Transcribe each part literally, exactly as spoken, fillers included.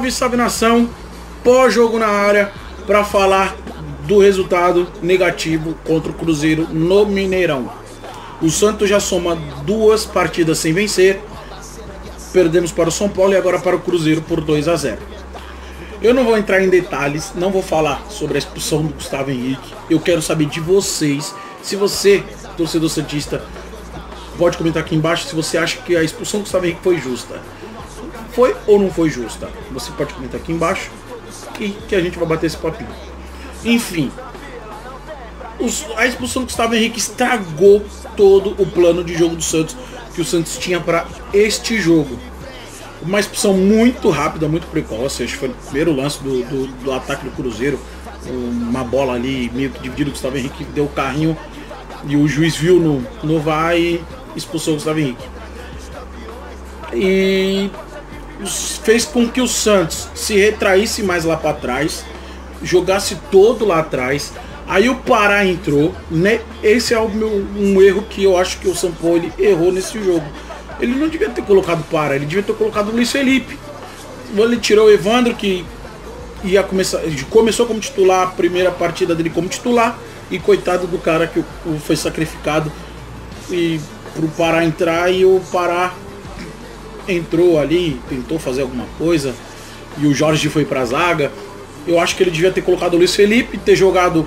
Salve, salve nação, pós-jogo na área para falar do resultado negativo contra o Cruzeiro no Mineirão. O Santos já soma duas partidas sem vencer, perdemos para o São Paulo e agora para o Cruzeiro por dois a zero. Eu não vou entrar em detalhes, não vou falar sobre a expulsão do Gustavo Henrique. Eu quero saber de vocês, se você, torcedor santista, pode comentar aqui embaixo se você acha que a expulsão do Gustavo Henrique foi justa. Foi ou não foi justa? Você pode comentar aqui embaixo e que a gente vai bater esse papinho. Enfim, os, a expulsão do Gustavo Henrique estragou todo o plano de jogo do Santos que o Santos tinha para este jogo. Uma expulsão muito rápida, muito precoce. Acho que foi o primeiro lance do, do, do ataque do Cruzeiro. Uma bola ali meio que dividida. O Gustavo Henrique deu o carrinho e o juiz viu no, no V A R e expulsou o Gustavo Henrique. E fez com que o Santos se retraísse mais lá para trás, jogasse todo lá atrás. Aí o Pará entrou, né? Esse é o meu, um erro que eu acho que o Sampaoli errou nesse jogo. Ele não devia ter colocado o Pará, ele devia ter colocado o Luiz Felipe. Ele tirou o Evandro, que ia começar, começou como titular, a primeira partida dele como titular, e coitado do cara que foi sacrificado e pro Pará entrar, e o Pará entrou ali, tentou fazer alguma coisa, e o Jorge foi pra zaga. Eu acho que ele devia ter colocado o Luiz Felipe, ter jogado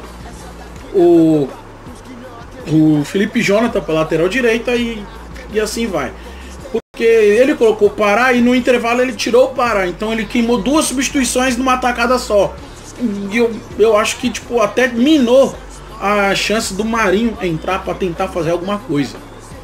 o, o Felipe Jonathan pra lateral direita e, e assim vai. Porque ele colocou o Pará e no intervalo ele tirou o Pará, então ele queimou duas substituições numa tacada só. E eu, eu acho que tipo, até minou a chance do Marinho entrar para tentar fazer alguma coisa.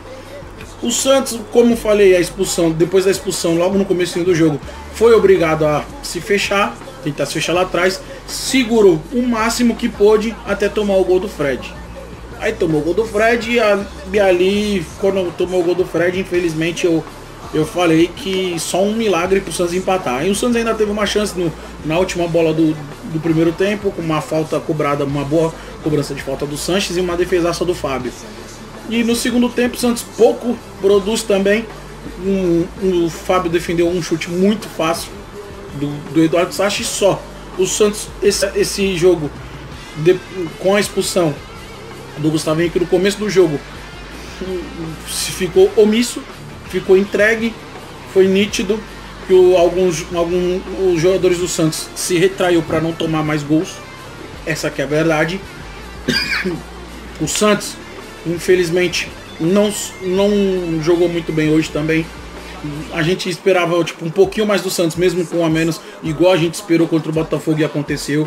O Santos, como falei, a expulsão, depois da expulsão, logo no começo do jogo, foi obrigado a se fechar, tentar se fechar lá atrás, segurou o máximo que pôde até tomar o gol do Fred. Aí tomou o gol do Fred e, a, e ali, quando tomou o gol do Fred, infelizmente eu, eu falei que só um milagre pro Santos empatar. E o Santos ainda teve uma chance no, na última bola do, do primeiro tempo, com uma falta cobrada, uma boa cobrança de falta do Sanches e uma defesaça do Fábio. E no segundo tempo o Santos pouco produz também. Um, um, o Fábio defendeu um chute muito fácil do, do Eduardo Sacha e só. O Santos, esse, esse jogo, de, com a expulsão do Gustavo Henrique no começo do jogo, se ficou omisso, ficou entregue, foi nítido que o, alguns, alguns os jogadores do Santos se retraiu para não tomar mais gols. Essa que é a verdade. O Santos, infelizmente, não, não jogou muito bem hoje também. A gente esperava tipo, um pouquinho mais do Santos, mesmo com a menos, igual a gente esperou contra o Botafogo e aconteceu.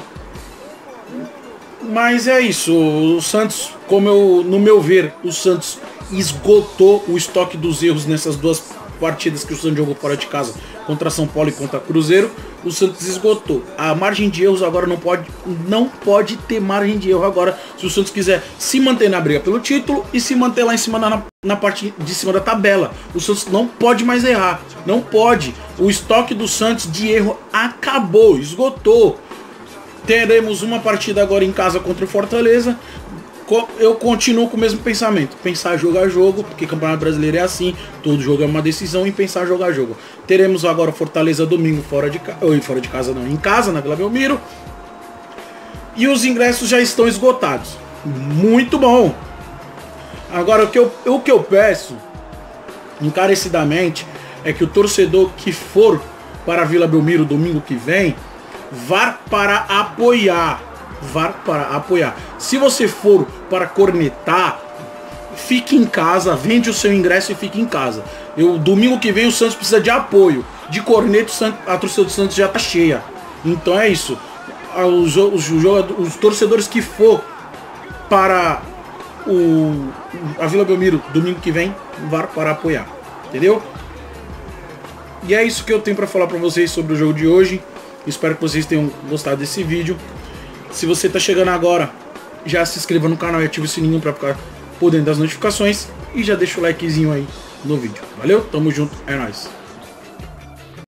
Mas é isso, o Santos, como eu, no meu ver, o Santos esgotou o estoque dos erros nessas duas partidas que o Santos jogou fora de casa, contra São Paulo e contra Cruzeiro. O Santos esgotou. A margem de erros agora não pode, não pode ter margem de erro agora, se o Santos quiser se manter na briga pelo título e se manter lá em cima na, na parte de cima da tabela. O Santos não pode mais errar, não pode. O estoque do Santos de erro acabou, esgotou. Teremos uma partida agora em casa contra o Fortaleza. Eu continuo com o mesmo pensamento. Pensar jogar jogo, porque Campeonato Brasileiro é assim. Todo jogo é uma decisão e pensar jogar jogo. Teremos agora Fortaleza domingo fora de casa. Ou fora de casa não, em casa, na Vila Belmiro. E os ingressos já estão esgotados. Muito bom. Agora o que eu, o que eu peço encarecidamente é que o torcedor que for para a Vila Belmiro domingo que vem vá para apoiar. Vá para apoiar. Se você for para cornetar, fique em casa, vende o seu ingresso e fique em casa. Eu, domingo que vem o Santos precisa de apoio. De corneto, a torcida do Santos já está cheia. Então é isso. Os, os, jogadores, os torcedores que for para o, a Vila Belmiro domingo que vem, vá para apoiar. Entendeu? E é isso que eu tenho para falar para vocês sobre o jogo de hoje. Espero que vocês tenham gostado desse vídeo. Se você está chegando agora, já se inscreva no canal e ative o sininho para ficar por dentro das notificações. E já deixa o likezinho aí no vídeo. Valeu? Tamo junto. É nóis.